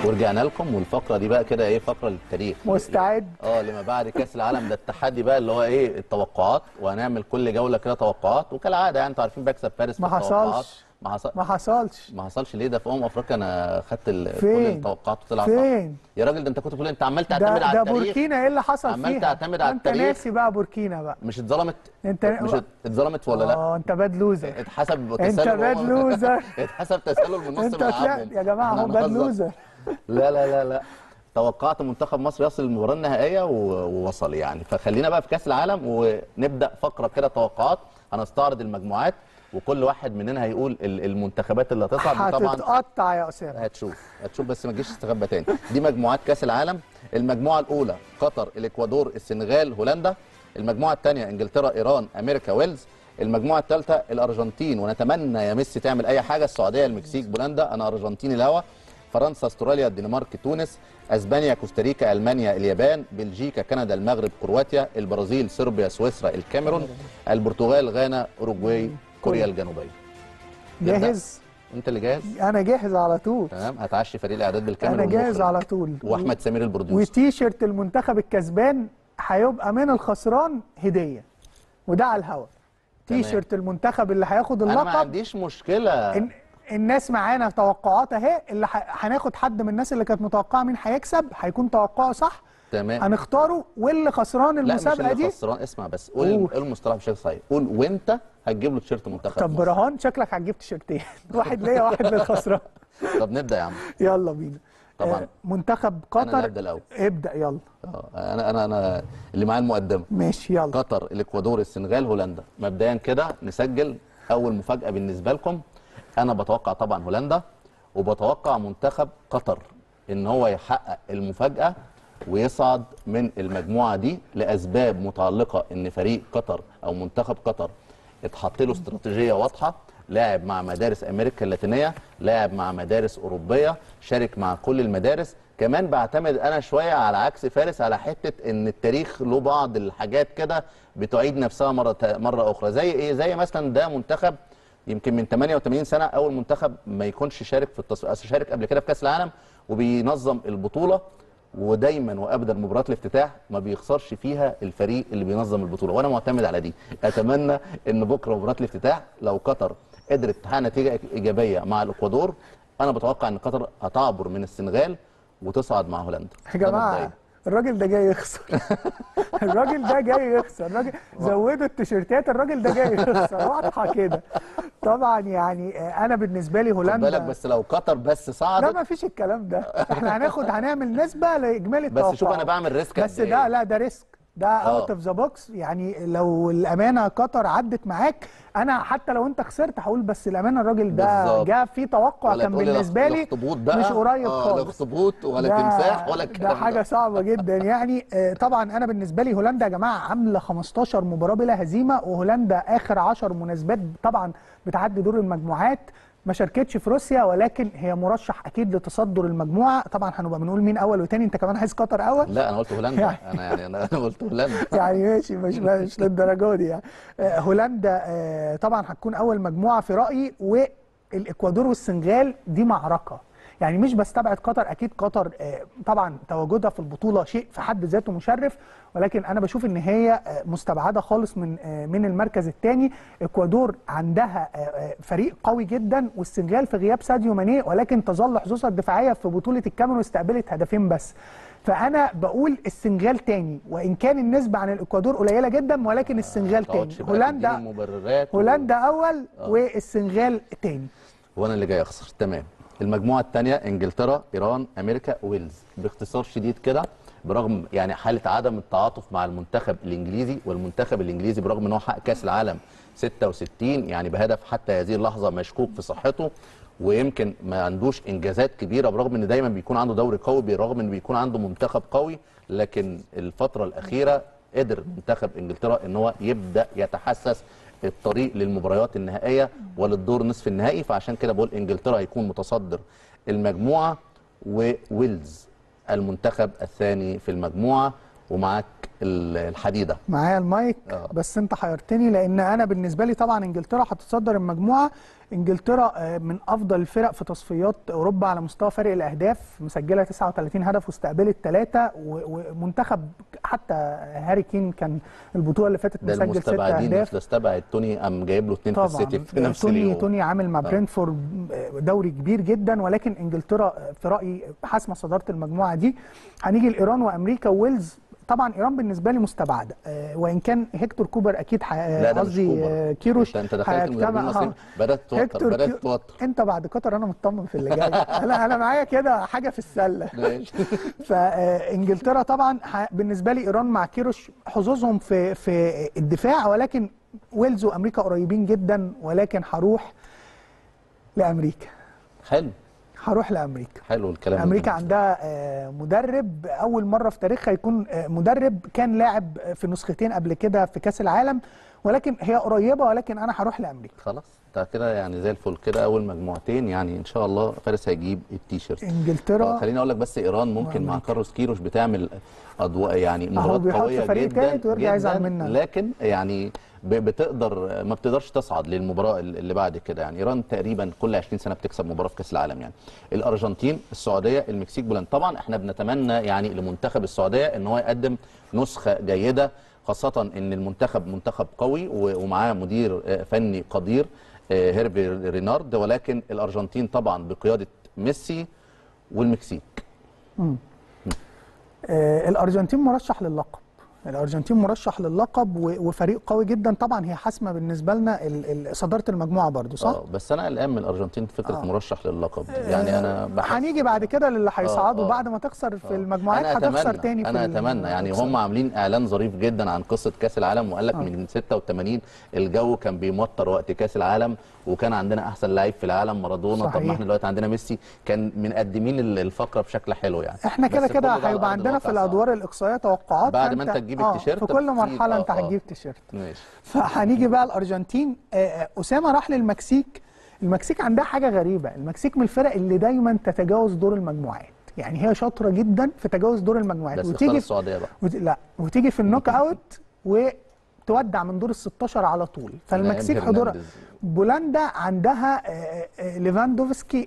ورجعنا لكم، والفقره دي بقى كده ايه، فقره للتاريخ. مستعد؟ لما بعد كاس العالم ده التحدي بقى اللي هو ايه، التوقعات، وهنعمل كل جوله كده توقعات، وكالعاده يعني انتوا عارفين بكسب فارس في التوقعات. ما حصلش ليه؟ ده في افريقيا انا خدت كل فين؟ التوقعات وطلع صح. فين يا راجل ده انت كنت بتقول انت عمال تعتمد على ده التاريخ. بوركينا ايه اللي حصل عمال فيها؟ تعتمد على انت التاريخ. ناسي بقى بوركينا بقى؟ مش اتظلمت؟ انت مش اتظلمت ولا لا؟ انت باد لوزر. اتحسب انت تسلل باد لوزر. اتحسب تسلل من نص انت ملعبهم. يا جماعه احنا هو باد هنهزر؟ لوزر. لا لا لا لا، توقعت منتخب مصر يصل للمباراه النهائيه ووصل يعني. فخلينا بقى في كاس العالم ونبدا فقره كده توقعات. هنستعرض المجموعات وكل واحد مننا هيقول المنتخبات اللي هتصعد. طبعا هتتقطع يا اسامه. هتشوف بس ما تجيش تستخبى تاني. دي مجموعات كاس العالم. المجموعه الاولى قطر، الاكوادور، السنغال، هولندا. المجموعه الثانيه انجلترا، ايران، امريكا، ويلز. المجموعه الثالثه الارجنتين، ونتمنى يا ميسي تعمل اي حاجه، السعوديه، المكسيك، بولندا، انا ارجنتيني الهوا، فرنسا، استراليا، الدنمارك، تونس، اسبانيا، كوستاريكا، المانيا، اليابان، بلجيكا، كندا، المغرب، كرواتيا، البرازيل، صربيا، سويسرا، الكاميرون، البرتغال، غانا، اوروجواي، كوريا الجنوبيه. جاهز؟ انت اللي جاهز؟ انا جاهز على طول. تمام، هتعشي فريق الاعداد بالكامل. انا جاهز على طول. واحمد سمير البروديوسر. وتيشيرت المنتخب الكسبان هيبقى من الخسران هديه، وده على الهوا. تيشيرت المنتخب اللي هياخد اللقب. انا ما عنديش مشكله. الناس معانا توقعات اهي، اللي هناخد حد من الناس اللي كانت متوقعه مين هيكسب، هيكون توقعه صح. تمام، هنختاره، واللي خسران المسابقه لا مش اللي دي خسران. اسمع بس، قول المصطلح بشكل صحيح. قول وانت هتجيب له تيشيرت منتخب. طب برهان شكلك هتجيب تيشيرتين. واحد ليا واحد للخسران. طب نبدا يا عم. يلا بينا. طبعا منتخب قطر. انا ابدا الاول. ابدا يلا. انا اللي معايا المقدمه. ماشي يلا. قطر، الاكوادور، السنغال، هولندا. مبدئيا كده نسجل اول مفاجاه بالنسبه لكم. انا بتوقع طبعا هولندا، وبتوقع منتخب قطر ان هو يحقق المفاجاه ويصعد من المجموعه دي لاسباب متعلقه ان فريق قطر او منتخب قطر اتحط له استراتيجيه واضحه، لاعب مع مدارس امريكا اللاتينيه، لاعب مع مدارس اوروبيه، شارك مع كل المدارس. كمان بعتمد انا شويه على عكس فارس على حته ان التاريخ له بعض الحاجات كده بتعيد نفسها مره اخرى. زي ايه؟ زي مثلا ده منتخب يمكن من 88 سنه اول منتخب ما يكونش شارك في التصفيات، شارك قبل كده في كاس العالم وبينظم البطوله، ودايما وابدا مباراه الافتتاح ما بيخسرش فيها الفريق اللي بينظم البطوله، وانا معتمد على دي. اتمنى ان بكره مباراه الافتتاح لو قطر قدرت تحقق نتيجه ايجابيه مع الاكوادور، انا بتوقع ان قطر هتعبر من السنغال وتصعد مع هولندا. يا جماعه الراجل ده جاي يخسر. الراجل ده جاي يخسر. الراجل زودوا التيشيرتات، الراجل ده جاي يخسر واضحه كده. طبعا يعني انا بالنسبه لي هولندا. خد بالك بس لو قطر بس صعدت. لا ما فيش الكلام ده. احنا هنعمل نسبه لاجمالي التوقع. بس شوف انا بعمل ريسك. بس ده لا ده ريسك، ده اوت اوف ذا بوكس. يعني لو الامانه قطر عدت معاك، انا حتى لو انت خسرت هقول بس الامانه الراجل ده جه في توقع كان بالنسبه لي مش قريب خالص. لا اخطبوط ولا تمساح ولا الكلام ده حاجه صعبه جدا يعني. طبعا انا بالنسبه لي هولندا يا جماعه عامله 15 مباراه بلا هزيمه، وهولندا اخر 10 مناسبات طبعا بتعدي دور المجموعات ما شاركتش في روسيا، ولكن هي مرشح اكيد لتصدر المجموعه. طبعا هنبقى بنقول مين اول وثاني، انت كمان عايز قطر اول؟ لا انا قلت هولندا. انا قلت هولندا. يعني ماشي، مش للدرجه دي يعني. هولندا طبعا هتكون اول مجموعه في رايي، والاكوادور والسنغال دي معركه. يعني مش بستبعد قطر، اكيد قطر طبعا تواجدها في البطوله شيء في حد ذاته مشرف، ولكن انا بشوف ان هي مستبعده خالص من المركز الثاني. اكوادور عندها فريق قوي جدا، والسنغال في غياب ساديو ماني، ولكن تظل حظوظها الدفاعيه في بطوله الكاميرون استقبلت هدفين بس. فانا بقول السنغال تاني، وان كان النسبه عن الاكوادور قليله جدا، ولكن السنغال تاني. هولندا اول والسنغال تاني. وانا اللي جاي اخسر. تمام. المجموعه الثانيه انجلترا، ايران، امريكا، ويلز. باختصار شديد كده، برغم يعني حاله عدم التعاطف مع المنتخب الانجليزي، والمنتخب الانجليزي برغم ان هو حقق كاس العالم 66 يعني بهدف حتى هذه اللحظه مشكوك في صحته، ويمكن ما عندوش انجازات كبيره برغم ان دايما بيكون عنده دوري قوي، برغم ان بيكون عنده منتخب قوي، لكن الفتره الاخيره قدر منتخب انجلترا ان هو يبدا يتحسس الطريق للمباريات النهائيه وللدور نصف النهائي. فعشان كده بقول انجلترا هيكون متصدر المجموعه، وويلز المنتخب الثاني في المجموعه. ومعاك الحديده. معايا المايك. بس انت حيرتني، لان انا بالنسبه لي طبعا انجلترا هتتصدر المجموعه. انجلترا من افضل الفرق في تصفيات اوروبا على مستوى فرق الاهداف، مسجله 39 هدف واستقبلت 3، ومنتخب حتى هاري كين كان البطوله اللي فاتت مسجل 6 اهداف. ده استبعد توني، قام جايب له 2 في السيتي في نفس اليوم. توني عامل مع برينتفورد دوري كبير جدا، ولكن انجلترا في رايي حاسمه صداره المجموعه دي. هنيجي لايران وامريكا وويلز. طبعا ايران بالنسبه لي مستبعده، وان كان هيكتور كوبر اكيد قصدي كيروش. انت دخلت المدربين المصريين بدات توتر. انت بعد قطر انا مطمن في اللي جاي. انا معايا كده حاجه في السله. فانجلترا طبعا بالنسبه لي ايران مع كيروش حظوظهم في الدفاع، ولكن ويلز وامريكا قريبين جدا، ولكن هروح لامريكا. حلو. هروح لامريكا. حلو الكلام. امريكا عندها مدرب اول مره في تاريخها يكون مدرب كان لاعب في نسختين قبل كده في كاس العالم، ولكن هي قريبه، ولكن انا هروح لامريكا. خلاص انت كده يعني زي الفل كده. اول مجموعتين يعني ان شاء الله فارس هيجيب التيشيرت. انجلترا. خليني اقول لك بس ايران ممكن مع كارلوس كيروش بتعمل اضواء يعني مباريات قويه جدا جدا، لكن يعني بتقدر ما بتقدرش تصعد للمباراه اللي بعد كده. يعني ايران تقريبا كل 20 سنه بتكسب مباراه في كاس العالم. يعني الارجنتين، السعوديه، المكسيك، بولندا. طبعا احنا بنتمنى يعني لمنتخب السعوديه ان هو يقدم نسخه جيده، خاصه ان المنتخب منتخب قوي ومعاه مدير فني قدير هيرفي رينارد، ولكن الارجنتين طبعا بقياده ميسي والمكسيك. الارجنتين مرشح للقب. الارجنتين مرشح للقب وفريق قوي جدا. طبعا هي حاسمه بالنسبه لنا صداره المجموعه برضو، صح؟ بس انا قلقان من الارجنتين فكره مرشح للقب. يعني انا هنيجي بعد كده للي هيصعدوا بعد ما تخسر في المجموعات هتخسر تاني. انا اتمنى يعني هم عاملين اعلان ظريف جدا عن قصه كاس العالم، وقال لك من 86 الجو كان بيمطر وقت كاس العالم، وكان عندنا احسن لاعب في العالم مارادونا. طب ما احنا دلوقتي عندنا ميسي. كان مقدمين الفقره بشكل حلو يعني. احنا كده هيبقى عندنا في الادوار الاقصائيه توقعات بعد ما انت تجيب التيشيرت في كل مرحله انت هتجيب تيشيرت. ماشي. فهنيجي بقى الارجنتين. اسامه راح للمكسيك. المكسيك عندها حاجه غريبه. المكسيك من الفرق اللي دايما تتجاوز دور المجموعات، يعني هي شاطره جدا في تجاوز دور المجموعات. بس وتيجي السعوديه بقى وتيجي في النوك اوت وتودع من دور ال16 على طول. فالمكسيك حضورها. بولندا عندها ليفاندوفسكي،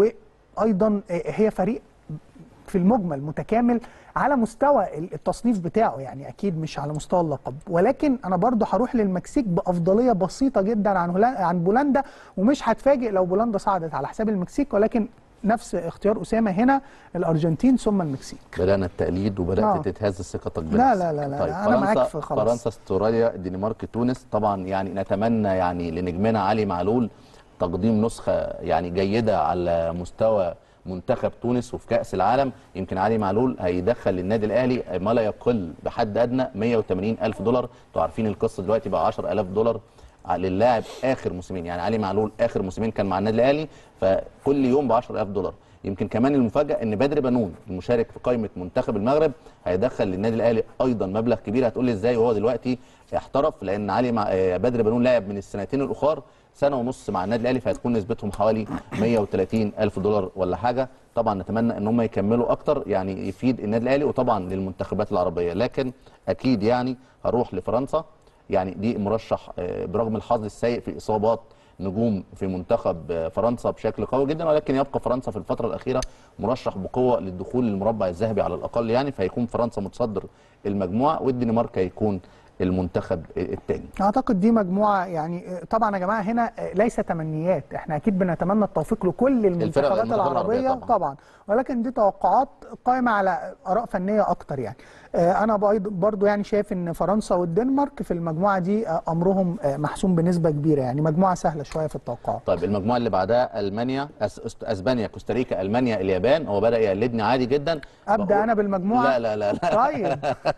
وايضا هي فريق في المجمل متكامل على مستوى التصنيف بتاعه، يعني اكيد مش على مستوى اللقب، ولكن انا برضه هروح للمكسيك بافضليه بسيطه جدا عن بولندا. ومش هتفاجئ لو بولندا صعدت على حساب المكسيك، ولكن نفس اختيار اسامه هنا، الارجنتين ثم المكسيك. بدانا التقليد وبدات تتهز ثقتك بنفسك. لا طيب انا معاك في خلاص. فرنسا، استراليا، الدنمارك، تونس. طبعا يعني نتمنى يعني لنجمنا علي معلول تقديم نسخه يعني جيده على مستوى منتخب تونس وفي كأس العالم. يمكن علي معلول هيدخل للنادي الأهلي ما لا يقل بحد أدنى 180,000 دولار. انتوا عارفين القصة دلوقتي بقى 10,000 دولار للاعب آخر موسمين. يعني علي معلول آخر موسمين كان مع النادي الأهلي، فكل يوم ب 10,000 دولار. يمكن كمان المفاجأة إن بدر بنون المشارك في قائمة منتخب المغرب هيدخل للنادي الأهلي أيضا مبلغ كبير. هتقول لي إزاي وهو دلوقتي احترف؟ لأن بدر بنون لاعب من السنتين الأخر سنه ونص مع النادي الاهلي، فهتكون نسبتهم حوالي 130,000 دولار ولا حاجه. طبعا نتمنى ان هم يكملوا اكتر، يعني يفيد النادي الاهلي وطبعا للمنتخبات العربيه. لكن اكيد يعني هروح لفرنسا. يعني دي مرشح برغم الحظ السيء في اصابات نجوم في منتخب فرنسا بشكل قوي جدا، ولكن يبقى فرنسا في الفتره الاخيره مرشح بقوه للدخول للمربع الذهبي على الاقل. يعني فهيكون فرنسا متصدر المجموعه، والدنمارك هيكون المنتخب الثاني. اعتقد دي مجموعه يعني. طبعا يا جماعه هنا ليس تمنيات، احنا اكيد بنتمنى التوفيق لكل المنتخبات العربيه طبعا، ولكن دي توقعات قائمه على اراء فنيه اكتر. يعني انا برضو يعني شايف ان فرنسا والدنمارك في المجموعه دي امرهم محسوم بنسبه كبيره، يعني مجموعه سهله شويه في التوقعات. طيب المجموعه اللي بعدها المانيا، اسبانيا، كوستاريكا، المانيا، اليابان. هو بدا يقلدني عادي جدا. ابدا انا بالمجموعه. لا طيب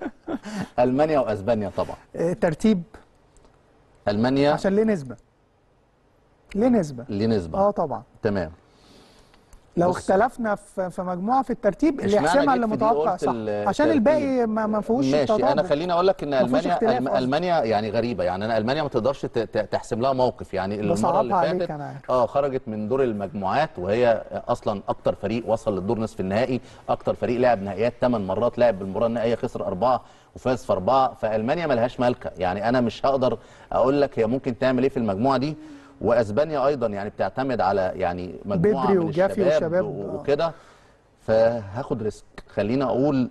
المانيا واسبانيا طبعا. ترتيب المانيا عشان ليه نسبه. ليه نسبه طبعا. تمام. لو بص، اختلفنا في مجموعه في الترتيب اللي اشمعنى يحسمها جيت اللي في دي متوقع قلت صح، عشان الباقي ما فيهوش ماشي. انا تطابق. خليني اقول لك ان ما فيهوش اختلاف قصدي. المانيا يعني غريبه، يعني انا المانيا ما تقدرش تحسم لها موقف. يعني المره اللي بصعبها عليك فاتت انا عارف. خرجت من دور المجموعات وهي اصلا اكتر فريق وصل للدور نصف النهائي، اكتر فريق لعب نهائيات 8 مرات، لعب بالمباراه النهائيه خسر 4 وفاز في 4. فالمانيا ملهاش مالكه، يعني انا مش هقدر اقول لك هي ممكن تعمل ايه في المجموعه دي. واسبانيا ايضا يعني بتعتمد على يعني مجموعه بدري من وجافي الشباب وشباب وكده. فهاخد ريسك، خلينا اقول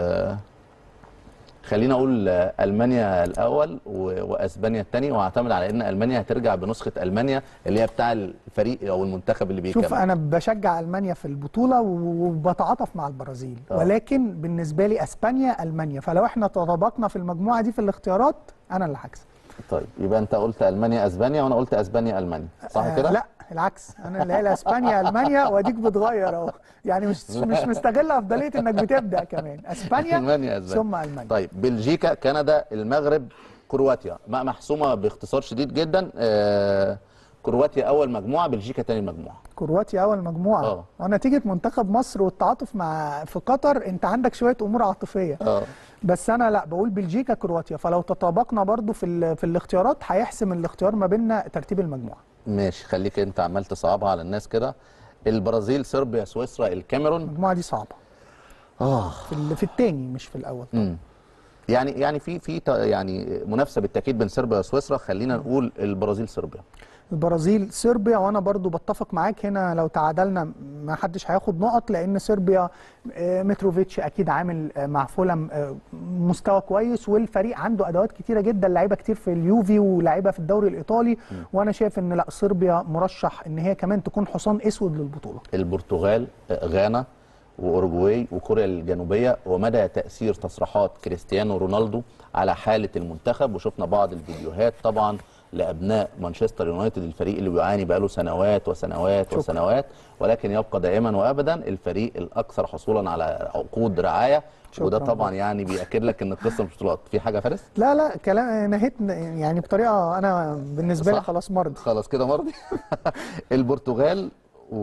المانيا الاول واسبانيا الثاني، واعتمد على ان المانيا هترجع بنسخه المانيا اللي هي بتاع الفريق او المنتخب اللي بيكمل. شوف انا بشجع المانيا في البطوله وبتعاطف مع البرازيل، ولكن بالنسبه لي اسبانيا المانيا، فلو احنا تطابقنا في المجموعه دي في الاختيارات انا اللي هكسب. طيب يبقى انت قلت المانيا اسبانيا وانا قلت اسبانيا المانيا، صح كده؟ لا العكس، انا اللي قايل اسبانيا المانيا واديك بتغير اهو، يعني مش مستغل افضليه انك بتبدا كمان اسبانيا المانيا ثم المانيا. طيب بلجيكا كندا المغرب كرواتيا، محسومه باختصار شديد جدا. كرواتيا اول مجموعه، بلجيكا ثاني مجموعه. كرواتيا اول مجموعه ونتيجه منتخب مصر والتعاطف في قطر انت عندك شويه امور عاطفيه. بس انا لا بقول بلجيكا كرواتيا، فلو تطابقنا برضو في الاختيارات هيحسم الاختيار ما بيننا ترتيب المجموعه. ماشي، خليك انت عمال تصعبها على الناس كده. البرازيل صربيا سويسرا الكاميرون. المجموعه دي صعبه في الثاني مش في الاول. يعني في يعني منافسه بالتاكيد بين صربيا وسويسرا. خلينا نقول البرازيل صربيا. البرازيل صربيا، وانا برضو بتفق معاك هنا، لو تعادلنا ما حدش هياخد نقط، لان صربيا متروفيتش اكيد عامل مع فولم مستوى كويس، والفريق عنده ادوات كتيره جدا، لعيبه كتير في اليوفي ولاعيبه في الدوري الايطالي. وانا شايف ان لا صربيا مرشح ان هي كمان تكون حصان اسود للبطوله. البرتغال غانا واوروجواي وكوريا الجنوبيه، ومدى تاثير تصريحات كريستيانو رونالدو على حاله المنتخب. وشفنا بعض الفيديوهات طبعا لابناء مانشستر يونايتد، الفريق اللي بيعاني بقاله سنوات وسنوات وسنوات، ولكن يبقى دائما وابدا الفريق الاكثر حصولا على عقود رعايه. وده طبعا يعني بياكد لك ان القصه مش بطولات. في حاجه فارس؟ لا كلام نهيت يعني بطريقه انا بالنسبه لي خلاص مرضي. خلاص كده مرضي. البرتغال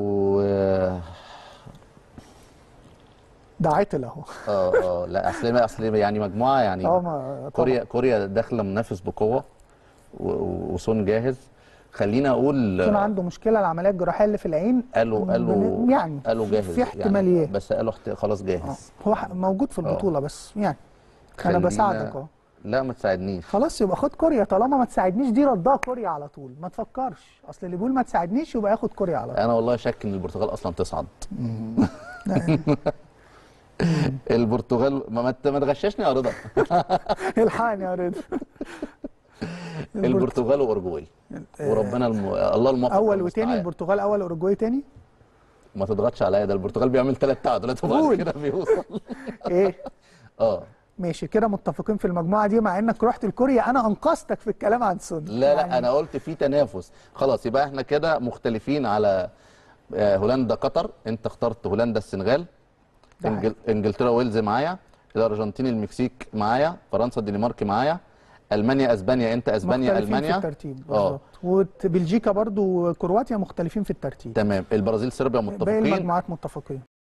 ده عطل اهو. لا اصل يعني مجموعه يعني كوريا داخله منافس بقوه وسون جاهز. خلينا اقول سون عنده مشكله، العمليه الجراحيه اللي في العين قالوا جاهز، في احتماليات يعني بس قالوا خلاص جاهز. هو موجود في البطوله بس يعني انا بساعدك اهو. لا ما تساعدنيش خلاص، يبقى خد كوريا. طالما ما تساعدنيش دي ردها كوريا على طول، ما تفكرش. اصل اللي بيقول ما تساعدنيش يبقى ياخد كوريا على طول. انا والله شك ان البرتغال اصلا تصعد. البرتغال ما تغششني يا رضا. الحقني يا رضا. البرتغال واورجواي وربنا الله الموفق. اول وتاني البرتغال اول، اوروجواي تاني. ما تضغطش عليا، ده البرتغال بيعمل 3 تعادلات وبعد كده بيوصل. ايه ماشي كده متفقين في المجموعه دي، مع انك رحت لكوريا انا انقذتك في الكلام عن سون. لا انا قلت في تنافس. خلاص يبقى احنا كده مختلفين على هولندا قطر. انت اخترت هولندا السنغال، انجلترا ويلز معايا، الارجنتين المكسيك معايا، فرنسا الدنمارك معايا، المانيا اسبانيا، انت اسبانيا المانيا. في الترتيب بالظبط. وبلجيكا برضو وكرواتيا مختلفين في الترتيب. تمام. البرازيل صربيا متفقين، باقي المجموعات متفقين.